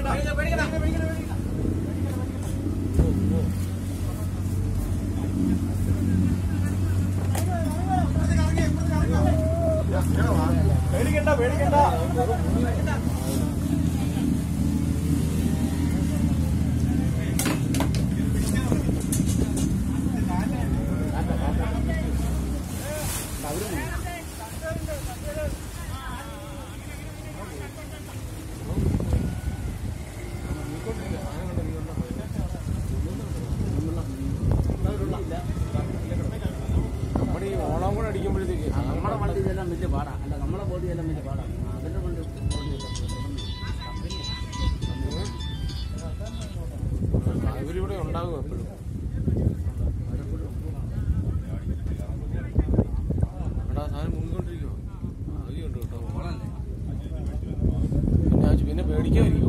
നമ്മുടെ വണ്ടി ഇതെല്ലാം വലിയ പാടാ അല്ല നമ്മളെ ബോഡി എല്ലാം വലിയ പാടാ അതിന്റെ കൊണ്ട് ഇവരിവിടെ ഉണ്ടാകും എപ്പോഴും. എടാ സാധനം മുങ്ങിക്കൊണ്ടിരിക്കുവോ? ആദ്യമുണ്ട് കേട്ടോ. പിന്നെ പേടിക്കാതിരിക്കുവോ?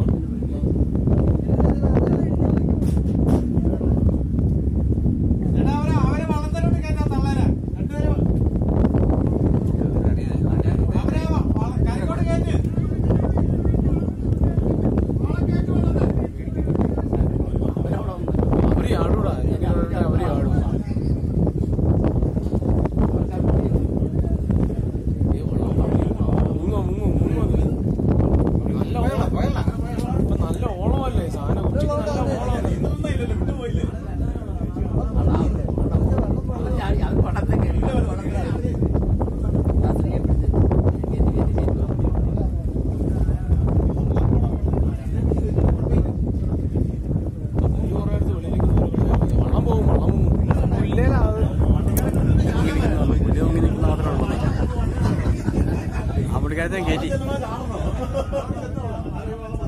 കയറ്റി